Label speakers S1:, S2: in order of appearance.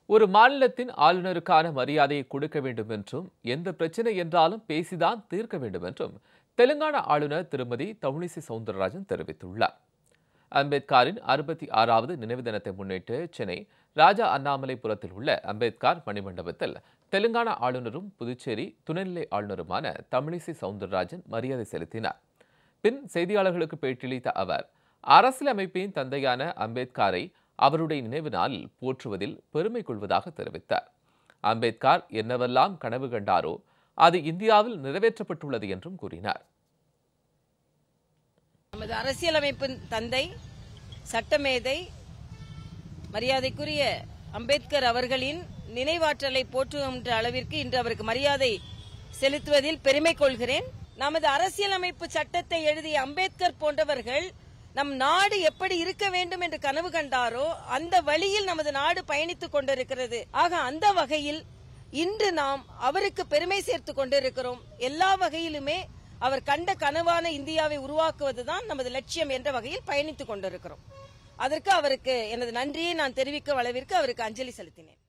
S1: ஒரு மாநிலத்தின் ஆளுநருக்கான மரியாதையை கொடுக்க வேண்டும் என்றும் எந்த பிரச்சனை என்றாலும் பேசிதான் தீர்க்க வேண்டும் என்றும் தெலுங்கானா ஆளுநர் திருமதி தமிழிசை சவுந்தரராஜன் தெரிவித்துள்ளார். அம்பேத்கரின் 66வது நினைவு தினத்தை முன்னிட்டு சென்னை ராஜா அண்ணாமலைபுரத்தில் உள்ள அம்பேத்கர் மணிமண்டபத்தில் தெலுங்கானா ஆளுநரும் புதுச்சேரி துணைநிலை ஆளுநருமான தமிழிசை சவுந்தரராஜன் மரியாதை செலுத்தினார். பின் செய்தியாளர்களுக்கு பேட்டியளித்த அவர், அரசியலமைப்பின் தந்தையான அம்பேத்கரை அவருடைய நினைவு நாளில் போற்றுவதில் பெருமை கொள்வதாக தெரிவித்தார். அம்பேத்கர் என்னவெல்லாம் கனவு கண்டாரோ அது இந்தியாவில் நிறைவேற்றப்பட்டுள்ளது என்றும் கூறினார்.
S2: நமது அரசியலமைப்பின் தந்தை சட்டமேதை மரியாதைக்குரிய அம்பேத்கர் அவர்களின் நினைவாற்றலை போற்றுகின்ற அளவிற்கு இன்று அவருக்கு மரியாதை செலுத்துவதில் பெருமை கொள்கிறேன். நமது அரசியலமைப்பு சட்டத்தை எழுதிய அம்பேத்கர் போன்றவர்கள் நம் நாடு எப்படி இருக்க வேண்டும் என்று கனவு கண்டாரோ அந்த வழியில் நமது நாடு பயணித்துக் கொண்டிருக்கிறது. ஆக அந்த வகையில் இன்று நாம் அவருக்கு பெருமை சேர்த்துக் கொண்டிருக்கிறோம். எல்லா வகையிலுமே அவர் கண்ட கனவான இந்தியாவை உருவாக்குவதுதான் நமது லட்சியம் என்ற வகையில் பயணித்துக் கொண்டிருக்கிறோம். அதற்கு அவருக்கு எனது நன்றியை நான் தெரிவிக்கும் அளவிற்கு அவருக்கு அஞ்சலி செலுத்தினேன்.